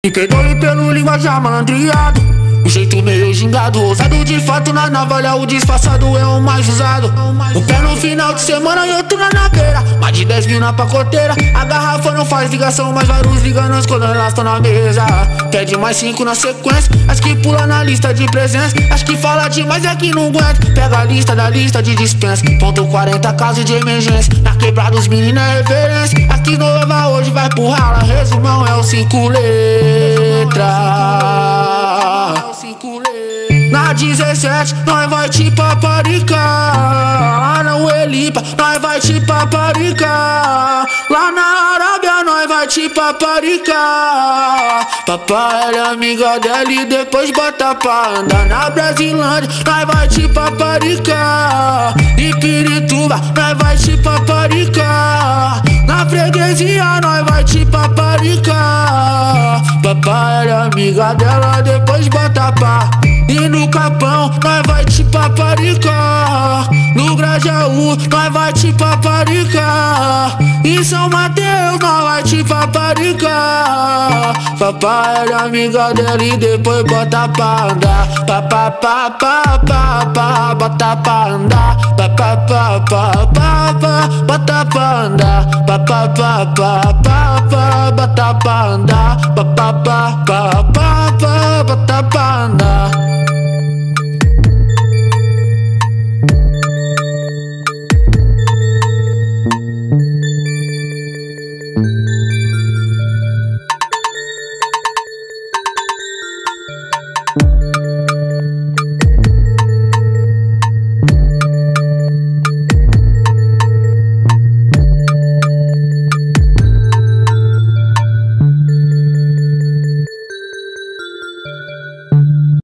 Me perdoe pelo linguajar malandreado, o jeito meio gingado, ousado de fato na navalha, o disfarçado é o mais usado. Um pé no final de semana e outro na naveira, mais de 10 mil na pacoteira. A garrafa não faz ligação, mas vários ligantes quando elas tão na mesa. Pede mais 5 na sequência, acho que pula na lista de presença. Acho que fala demais é que não aguenta. Pega a lista da lista de dispensa. Ponto 40 casos de emergência, na quebrada os meninos é reverência. Aqui no Eva hoje vai pro rala, resumão é o 5 letras. Na 17, nós vai te paparicar. Lá na Uelipa, nós vai te paparicar. Lá na Arábia, nós vai te paparicar. Papai é amiga dela e depois bota pra andar. Na Brasilândia, nós vai te paparicar. Em Pirituba, nós vai te paparicar. Na freguesia, nós vai te paparicar. Papai é amiga dela, depois bota pra. E no Capão, nós vai te paparicar. No Grajaú, nós vai te paparicar. Em São Mateus, nós vai te paparicar. Papai era amiga dela e depois bota pra andar. Papapá, bota pra andar. Papapá, bota pra andar. Papapá, bota pra andar.